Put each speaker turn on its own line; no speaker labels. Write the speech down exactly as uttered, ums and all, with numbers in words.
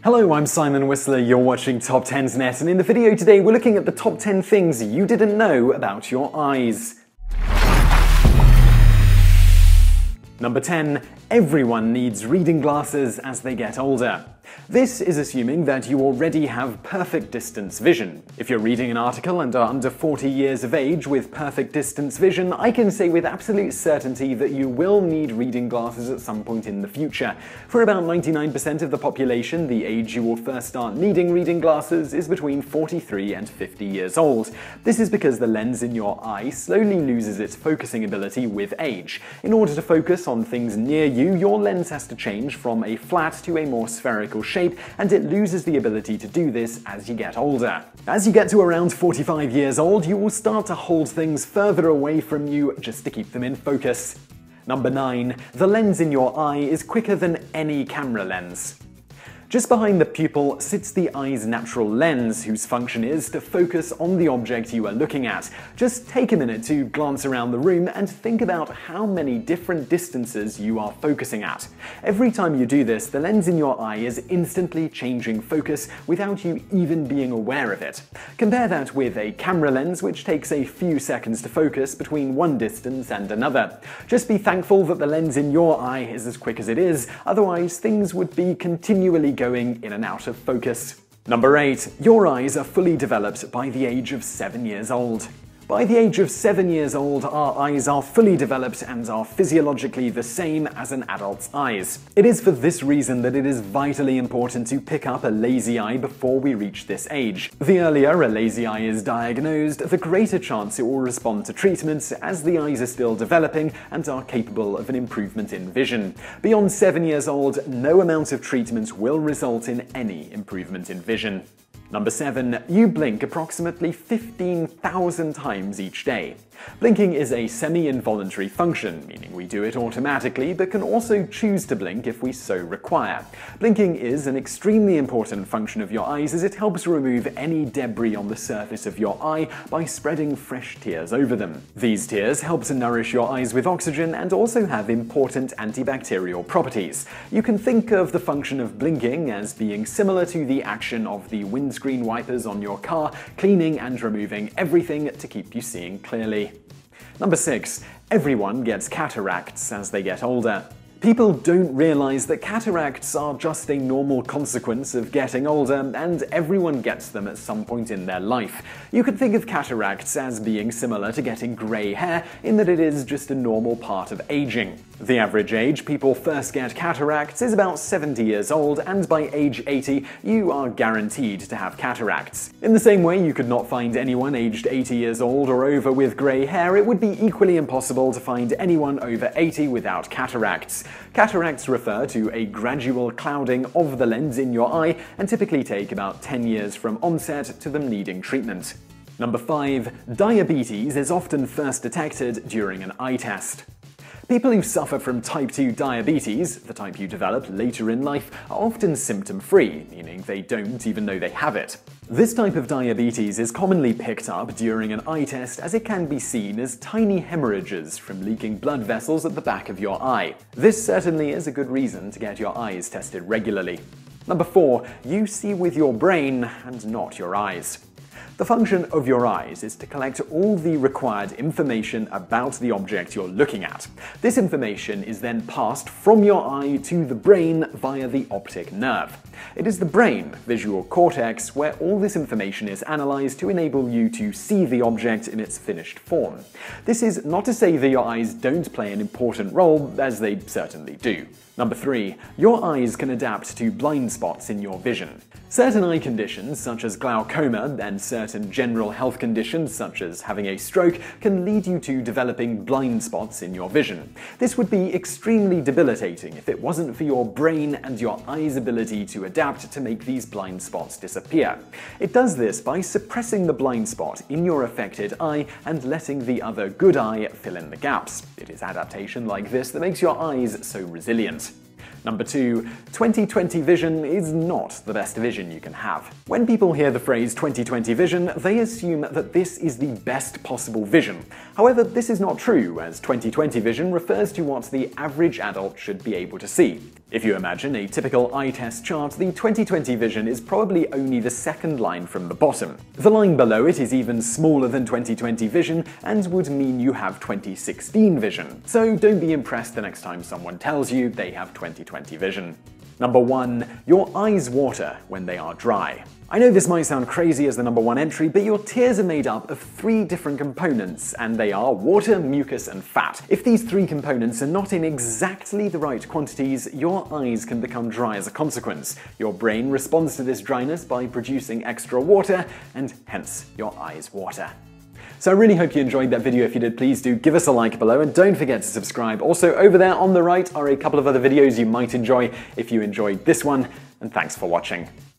Hello, I'm Simon Whistler, you're watching TopTenzNet, and in the video today we're looking at the top ten things you didn't know about your eyes. Number ten. Everyone needs reading glasses as they get older. This is assuming that you already have perfect distance vision. If you're reading an article and are under forty years of age with perfect distance vision, I can say with absolute certainty that you will need reading glasses at some point in the future. For about ninety-nine percent of the population, the age you will first start needing reading glasses is between forty-three and fifty years old. This is because the lens in your eye slowly loses its focusing ability with age. In order to focus on things near you, your lens has to change from a flat to a more spherical shape, and it loses the ability to do this as you get older. As you get to around forty-five years old, you will start to hold things further away from you just to keep them in focus. Number nine. The lens in your eye is quicker than any camera lens. Just behind the pupil sits the eye's natural lens, whose function is to focus on the object you are looking at. Just take a minute to glance around the room and think about how many different distances you are focusing at. Every time you do this, the lens in your eye is instantly changing focus without you even being aware of it. Compare that with a camera lens, which takes a few seconds to focus between one distance and another. Just be thankful that the lens in your eye is as quick as it is, otherwise things would be continually going in and out of focus. Number eight. Your eyes are fully developed by the age of seven years old. By the age of seven years old, our eyes are fully developed and are physiologically the same as an adult's eyes. It is for this reason that it is vitally important to pick up a lazy eye before we reach this age. The earlier a lazy eye is diagnosed, the greater chance it will respond to treatment, as the eyes are still developing and are capable of an improvement in vision. Beyond seven years old, no amount of treatment will result in any improvement in vision. Number seven. You blink approximately fifteen thousand times each day. Blinking is a semi-involuntary function, meaning we do it automatically, but can also choose to blink if we so require. Blinking is an extremely important function of your eyes, as it helps remove any debris on the surface of your eye by spreading fresh tears over them. These tears help to nourish your eyes with oxygen and also have important antibacterial properties. You can think of the function of blinking as being similar to the action of the windscreen wipers on your car, cleaning and removing everything to keep you seeing clearly. Number six. Everyone gets cataracts as they get older. People don't realize that cataracts are just a normal consequence of getting older, and everyone gets them at some point in their life. You could think of cataracts as being similar to getting grey hair, in that it is just a normal part of aging. The average age people first get cataracts is about seventy years old, and by age eighty, you are guaranteed to have cataracts. In the same way you could not find anyone aged eighty years old or over with grey hair, it would be equally impossible to find anyone over eighty without cataracts. Cataracts refer to a gradual clouding of the lens in your eye and typically take about ten years from onset to them needing treatment. Number five. Diabetes is often first detected during an eye test. People who suffer from type two diabetes, the type you develop later in life, are often symptom-free, meaning they don't even know they have it. This type of diabetes is commonly picked up during an eye test, as it can be seen as tiny hemorrhages from leaking blood vessels at the back of your eye. This certainly is a good reason to get your eyes tested regularly. Number four. You see with your brain and not your eyes. The function of your eyes is to collect all the required information about the object you're looking at. This information is then passed from your eye to the brain via the optic nerve. It is the brain visual cortex where all this information is analyzed to enable you to see the object in its finished form. This is not to say that your eyes don't play an important role, as they certainly do. Number three. Your eyes can adapt to blind spots in your vision. Certain eye conditions, such as glaucoma, and certain general health conditions, such as having a stroke, can lead you to developing blind spots in your vision. This would be extremely debilitating if it wasn't for your brain and your eye's ability to adapt to make these blind spots disappear. It does this by suppressing the blind spot in your affected eye and letting the other good eye fill in the gaps. It is adaptation like this that makes your eyes so resilient. Number two. twenty twenty vision is not the best vision you can have. When people hear the phrase twenty twenty vision, they assume that this is the best possible vision. However, this is not true, as twenty twenty vision refers to what the average adult should be able to see. If you imagine a typical eye test chart, the twenty twenty vision is probably only the second line from the bottom. The line below it is even smaller than twenty twenty vision and would mean you have twenty sixteen vision. So don't be impressed the next time someone tells you they have twenty twenty vision. Number one. Your eyes water when they are dry. I know this might sound crazy as the number one entry, but your tears are made up of three different components, and they are water, mucus, and fat. If these three components are not in exactly the right quantities, your eyes can become dry as a consequence. Your brain responds to this dryness by producing extra water, and hence your eyes water. So I really hope you enjoyed that video. If you did, please do give us a like below and don't forget to subscribe. Also, over there on the right are a couple of other videos you might enjoy if you enjoyed this one, and thanks for watching.